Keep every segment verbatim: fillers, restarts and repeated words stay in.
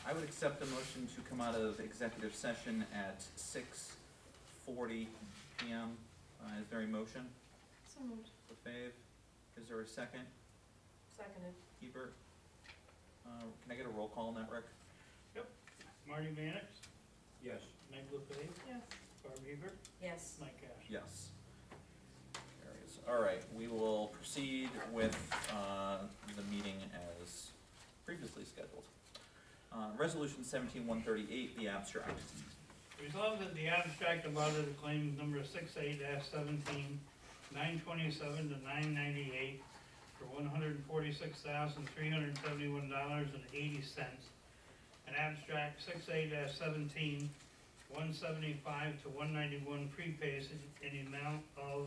I would accept a motion to come out of executive session at six forty P M. Uh, is there a motion? So moved. LaFave, is there a second? Seconded. Hebert? Uh, can I get a roll call on that, Rick? Marty Mannix, Yes. Meg LaFave, Yes. Barb Hebert, Yes. Mike Cash. Yes. Carries. All right, we will proceed with, uh, the meeting as previously scheduled. Uh, resolution seventeen one thirty-eight, the abstract. Resolved that the abstract of audited claims number six eight seventeen, nine twenty-seven to nine ninety-eight for one hundred forty-six thousand, three hundred seventy-one dollars and eighty cents. And abstract six eight seventeen, one seventy-five to one ninety-one prepays in the amount of,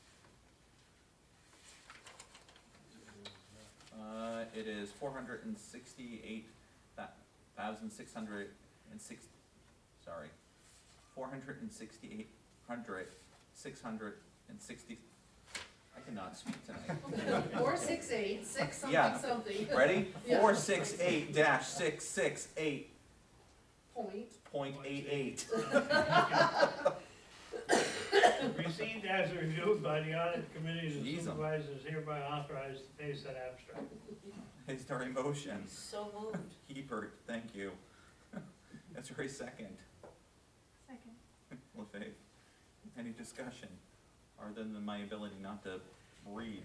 Uh, it is four hundred and sixty-eight thousand six hundred and six, sorry, four hundred and sixty-eight hundred, six hundred and sixty, I cannot speak tonight. Four, six, eight, six, Yeah. something, something. Ready? Yeah. Four six eight dash six six eight Point. point eight eight. received as reviewed by the audit committee, the Jeez. supervisors hereby authorized to pay said abstract. Is there a motion? So moved. Hebert, thank you. Is there a second? Second. LaFave, any discussion, other than my ability not to read?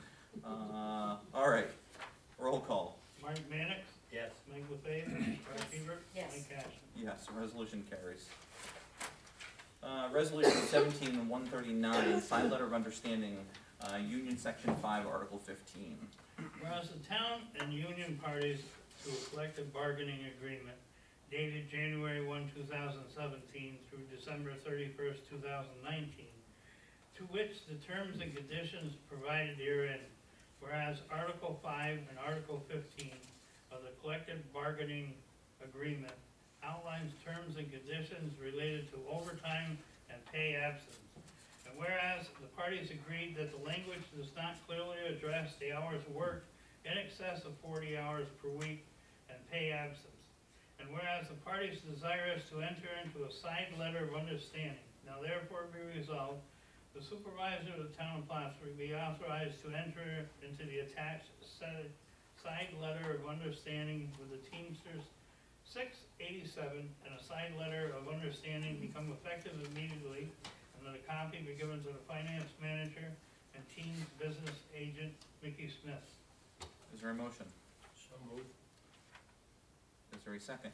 Uh, all right, roll call. Marty Mannix, Yes. Meg LaFave, Barb Hebert, Yes. Mike Cash. Yes, resolution carries. Uh, resolution seventeen one thirty-nine, signed letter of understanding, uh, Union Section five, Article fifteen. Whereas the town and union parties to a collective bargaining agreement dated January first, two thousand seventeen through December thirty-first, two thousand nineteen, to which the terms and conditions provided herein, whereas Article five and Article fifteen of the collective bargaining agreement outlines terms and conditions related to overtime and pay absence. And whereas the parties agreed that the language does not clearly address the hours worked in excess of forty hours per week and pay absence. And whereas the parties desirous to enter into a side letter of understanding, now therefore be resolved, the supervisor of the town of Plattsburgh be authorized to enter into the attached said side letter of understanding with the Teamsters six eighty-seven, and a side letter of understanding become effective immediately, and that a copy be given to the finance manager and Teams business agent, Mickey Smith. Is there a motion? So moved. Is there a second?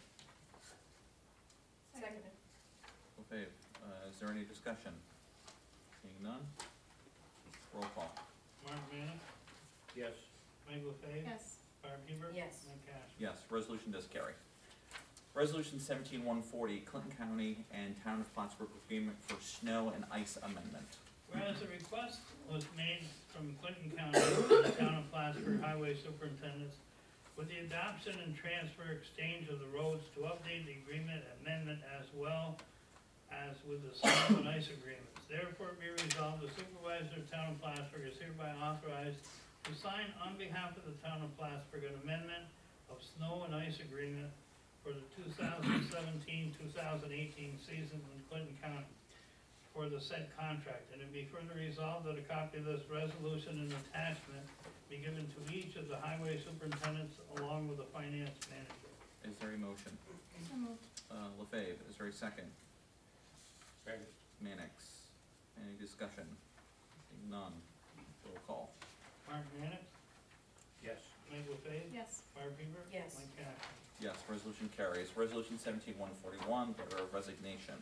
Seconded. LaFave, uh, is there any discussion? Seeing none? Roll call. Mark Mannix, Yes. Meg LaFave, Yes. Barb Hebert. Yes. Mike Cash. Yes, resolution does carry. Resolution seventeen one forty, Clinton County and Town of Plattsburgh agreement for snow and ice amendment. Whereas a request was made from Clinton County to the town of Plattsburgh highway superintendents with the adoption and transfer exchange of the roads to update the agreement amendment as well as with the snow and ice agreements. Therefore be resolved, the supervisor of town of Plattsburgh is hereby authorized to sign on behalf of the town of Plattsburgh an amendment of snow and ice agreement for the two thousand seventeen two thousand eighteen season in Clinton County for the said contract, and it be further resolved that a copy of this resolution and attachment be given to each of the highway superintendents along with the finance manager. Is there a motion? So moved. Uh, LaFave, is there a second? Second. Mannix, any discussion? Seeing none, roll call. Mark Mannix, Yes. Meg LaFave, Yes. Barb Hebert. Yes. Mike Cash. Yes, resolution carries. Resolution seventeen one forty-one, letter of resignation.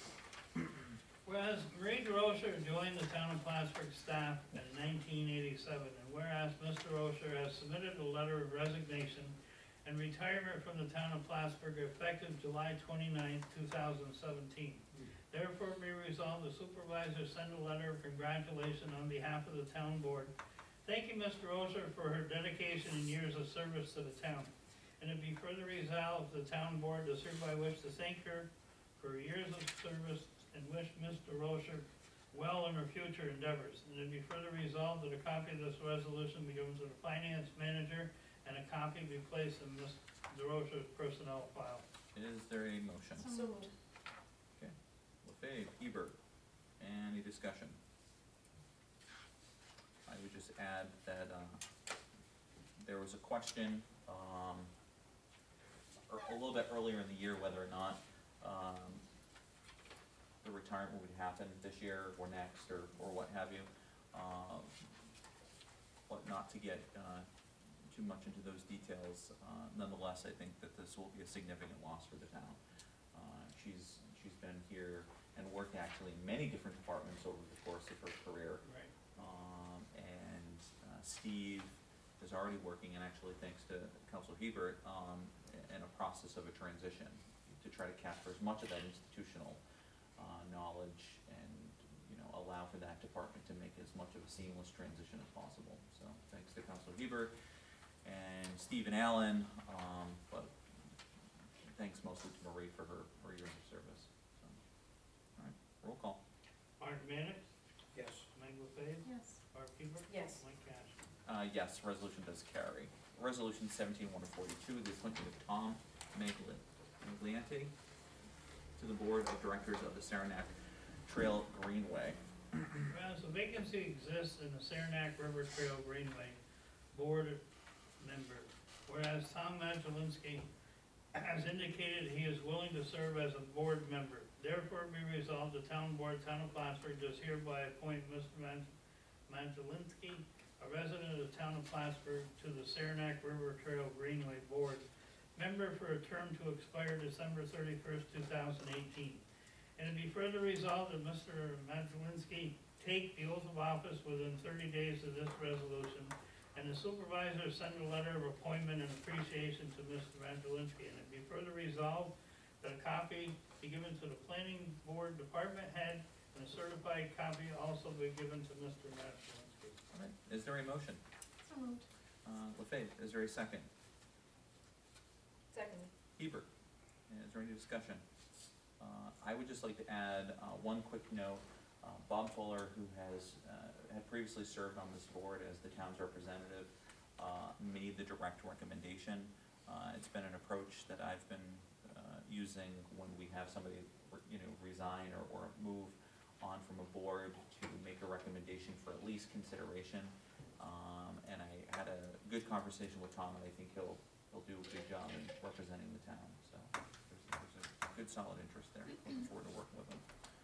Whereas Marie DeRocher joined the town of Plattsburgh staff in nineteen eighty-seven, and whereas Mister Rocher has submitted a letter of resignation and retirement from the town of Plattsburgh effective July twenty-ninth, two thousand seventeen. Therefore be resolved, the supervisor send a letter of congratulation on behalf of the town board, thanking Mister Rocher for her dedication and years of service to the town. And it be further resolved, the town board does hereby wish to thank her for her years of service and wish Mister Rocher well in her future endeavors. And it be further resolved that a copy of this resolution be given to the finance manager and a copy be placed in Miz DeRosa's personnel file. Is there a motion? So moved. LaFave, Hebert, any discussion? I would just add that, uh, there was a question, um, ear- a little bit earlier in the year whether or not, um, the retirement would happen this year or next, or, or what have you. Um, but not to get, uh, too much into those details, uh, nonetheless, I think that this will be a significant loss for the town. Uh, she's, she's been here and worked actually in many different departments over the course of her career. Right. Um, and, uh, Steve is already working, and actually thanks to Council Hebert, um, in a process of a transition to try to capture as much of that institutional, uh, knowledge and, you know, allow for that department to make as much of a seamless transition as possible. So, thanks to Council Hebert and Steve and Alan, um, but thanks mostly to Marie for her, her years of service, so. All right, roll call. Martin Mannix, Yes. Meg LaFave, Yes. Barb Hebert. Yes. Mike Cash. Uh, yes, resolution does carry. Resolution seventeen one forty-two, the appointment of Tom Magli- Magliante to the Board of Directors of the Saranac Trail Greenway. Whereas a vacancy exists in the Saranac River Trail Greenway Board member, whereas Tom Magdalinsky has indicated he is willing to serve as a board member. Therefore be resolved, the town board, town of Plattsburgh does hereby appoint Mister Mag- Magdalinsky, a resident of the town of Plattsburgh, to the Saranac River Trail Greenway Board, member for a term to expire December thirty-first, two thousand eighteen. And it be further resolved that Mister Magdalinsky take the oath of office within thirty days of this resolution, and the supervisor send a letter of appointment and appreciation to Mister Magdalinsky. And it be further resolved that a copy be given to the planning board department head, and a certified copy also be given to Mister Magdalinsky. All right, is there a motion? So moved. Uh, LaFave, is there a second? Second. Hebert, is there any discussion? Uh, I would just like to add, uh, one quick note. Uh, Bob Fuller, who has, uh, had previously served on this board as the town's representative, uh, made the direct recommendation. Uh, it's been an approach that I've been, uh, using when we have somebody, you know, resign or, or move on from a board, to make a recommendation for at least consideration. Um, and I had a good conversation with Tom, and I think he'll, he'll do a good job in representing the town, so there's, there's a good solid interest there. Looking forward to working with him.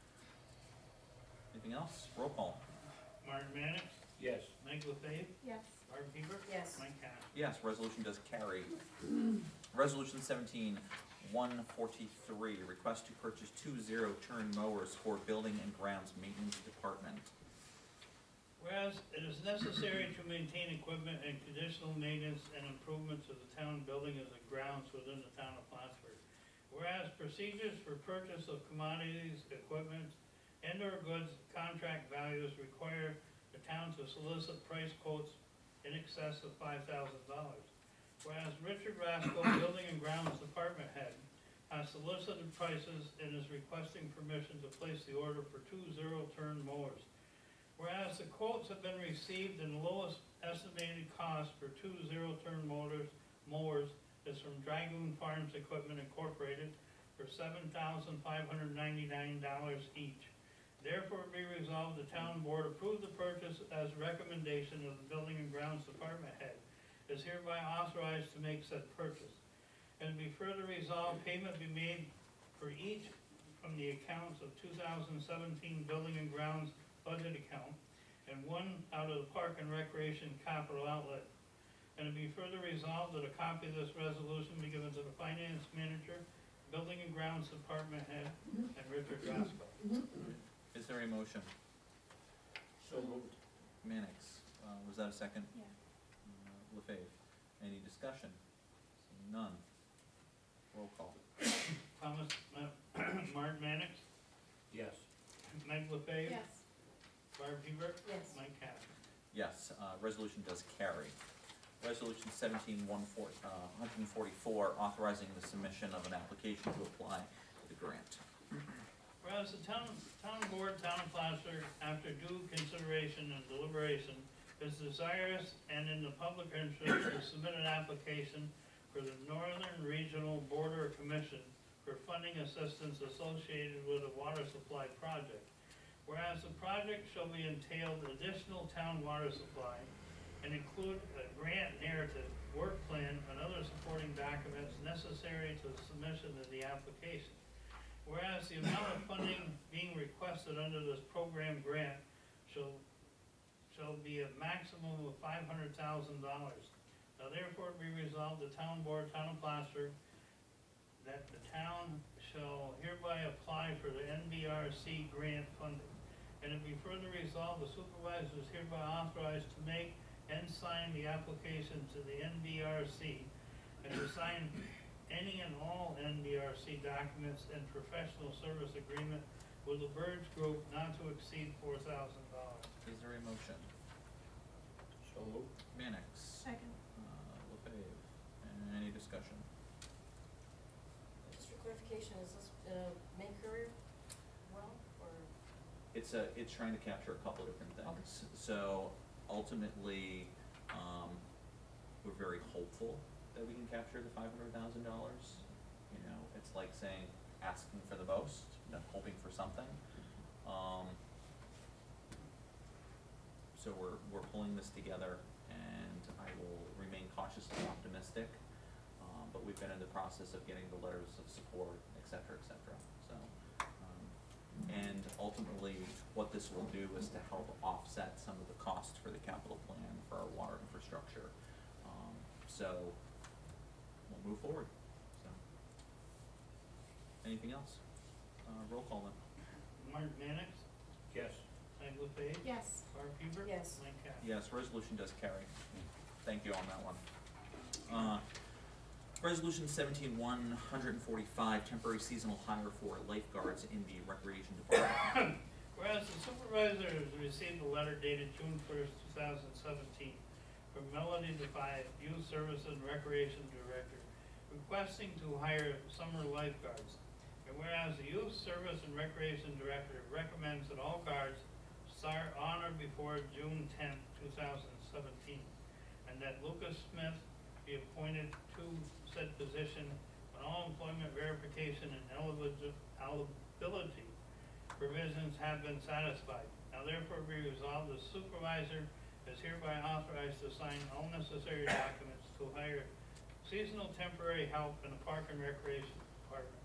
Anything else? Roll call. Martin Mannix, Yes. Meg LaFave, Yes. Barb Hebert. Yes. Mike Cash. Yes, resolution does carry. Resolution seventeen one forty-three, request to purchase two zero-turn mowers for Building and Grounds Maintenance Department. Whereas it is necessary to maintain equipment and conditional maintenance and improvements of the town buildings and grounds within the town of Plattsburgh. Whereas procedures for purchase of commodities, equipment, and or goods, contract values require the town to solicit price quotes in excess of five thousand dollars. Whereas Richard Rascal, Building and Grounds Department Head, has solicited prices and is requesting permission to place the order for two zero-turn mowers. Whereas the quotes have been received and the lowest estimated cost for two zero-turn motors, mowers is from Dragoon Farms Equipment Incorporated for seven thousand five hundred ninety-nine dollars each. Therefore be resolved, the town board approve the purchase as a recommendation of the Building and Grounds Department Head, is hereby authorized to make said purchase. And be further resolved, payment be made for each from the accounts of two thousand seventeen Building and Grounds budget account, and one out of the Park and Recreation capital outlet. And it be further resolved that a copy of this resolution be given to the finance manager, Building and Grounds Department Head, and Richard Rascal. Is there a motion? So moved. Mannix, uh, was that a second? Yeah. Uh, LaFave, any discussion? Seeing none. Roll call. Thomas, uh, Martin Mannix, Yes. Meg LaFave. Yes. Barb Hebert. Yes. Mike Cash. Yes, uh, resolution does carry. Resolution seventeen one four, uh, one forty-four, authorizing the submission of an application to apply for the grant. Whereas the town, town board, town of Plattsburgh, after due consideration and deliberation, is desirous and in the public interest to submit an application for the Northern Regional Border Commission for funding assistance associated with a water supply project. Whereas the project shall be entailed additional town water supply and include a grant narrative, work plan, and other supporting documents necessary to the submission of the application. Whereas the amount of funding being requested under this program grant shall, shall be a maximum of five hundred thousand dollars. Now therefore be resolved, the town board, town of Plattsburgh, that the town shall hereby apply for the N B R C grant funding. And it be further resolved, the supervisor is hereby authorized to make and sign the application to the N B R C and to sign any and all N B R C documents and professional service agreement with the Burge Group not to exceed four thousand dollars. Is there a motion? So moved. Mannix, Second. uh, LaFave, and any discussion? Just for clarification, is this, uh, main career well, or? It's a, it's trying to capture a couple different things. So ultimately, um, we're very hopeful that we can capture the five hundred thousand dollars. You know, it's like saying, asking for the most, then hoping for something. Um, so we're, we're pulling this together, and I will remain cautiously optimistic. Um, but we've been in the process of getting the letters of support, et cetera, et cetera, so. um, And ultimately, what this will do is to help offset some of the cost for the capital plan for our water infrastructure. Um, so, we'll move forward, so. Anything else? Uh, roll call then. Mark Mannix, Yes. Meg LaFave, Yes. Barb Huber. Yes. Mike Cash. Yes, resolution does carry. Thank you on that one. Uh, Resolution seventeen one hundred forty-five, temporary seasonal hire for lifeguards in the recreation department. Whereas the supervisor has received a letter dated June first, two thousand seventeen, from Melody Defy, Youth Service and Recreation Director, requesting to hire summer lifeguards. And whereas the Youth Service and Recreation Director recommends that all guards start on or before June tenth, two thousand seventeen, and that Lucas Smith be appointed to said position when all employment verification and eligibility provisions have been satisfied. Now therefore be resolved, the supervisor is hereby authorized to sign all necessary documents to hire seasonal temporary help in the Park and Recreation Department.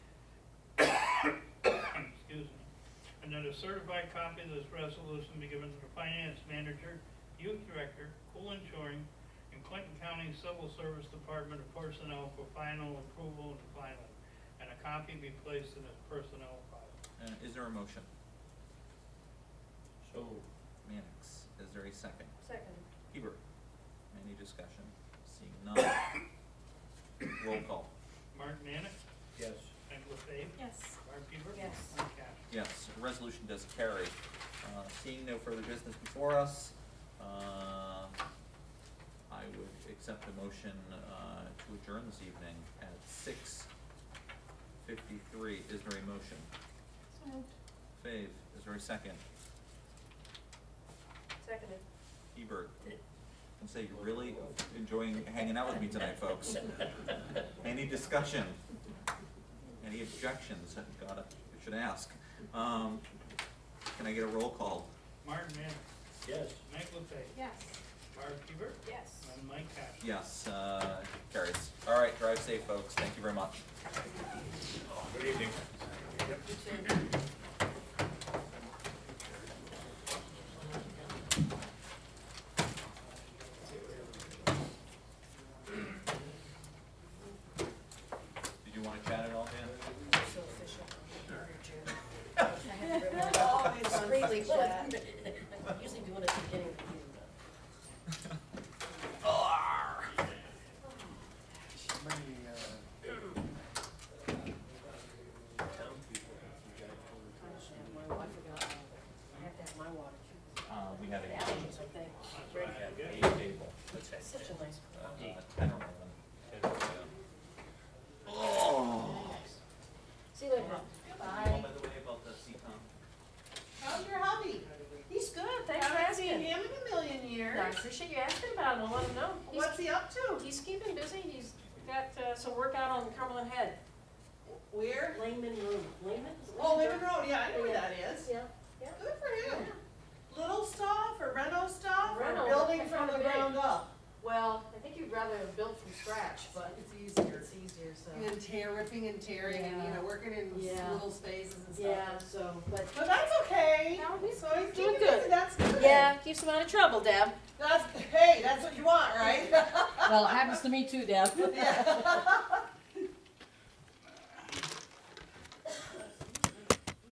Excuse me. And that a certified copy of this resolution be given to the finance manager, youth director, pool insuring, and Clinton County Civil Service Department of Personnel for final approval and filing, and a copy be placed in his personnel file. Uh, is there a motion? So moved. Mannix, is there a second? Second. Hebert, any discussion? Seeing none. Roll call. Mark Mannix, Yes. Meg LaFave, Yes. Barb Huber. Yes. Mike Cash. Yes, the resolution does carry. Uh, seeing no further business before us, uh, I would accept a motion, uh, to adjourn this evening at six fifty-three. Is there a motion? So moved. Fave, is there a second? Seconded. Hebert, and say you're really enjoying hanging out with me tonight, folks. Any discussion? Any objections? Gotta, I should ask. Um, can I get a roll call? Mark Mannix, Yes. Meg LaFave, Yes. Barb Huber, Yes. and Mike Cash. Yes, uh, carries. All right, drive safe, folks. Thank you very much. Good evening. You too. Did you want to chat at all, Dan? So official. Oh, it's really flat. Usually doing it at the beginning of the meeting, though. My wife forgot. I have to have my water. Uh, we have a, Allergies, I think. Ready? a table. Such a nice. Uh, ten or eleven. Oh. See you later. Oh, by the way, about the C COM. How's your hubby? He's and I'll let him know. He's, What's he up to? he's keeping busy, he's got, uh, some work out on Cumberland Head, Where? Layman Road, Layman? Is it Oh, Layman? Lincoln Road, yeah, I know where that is. Yeah, yeah. Good for him. Little stuff or reno stuff Reno, or building that's from the kinda big. ground up? Well, I think you'd rather have built from scratch, but It's easier. it's easier, so. And tear, ripping and tearing and, you Yeah. know, working in Yeah. little spaces and stuff. Yeah, so, but, But that's okay. No, he's So he's doing keeping good. busy, that's good. yeah, keeps him out of trouble, Deb. That's, hey, that's what you want, right? Well, it happens to me too, Deb. Yeah.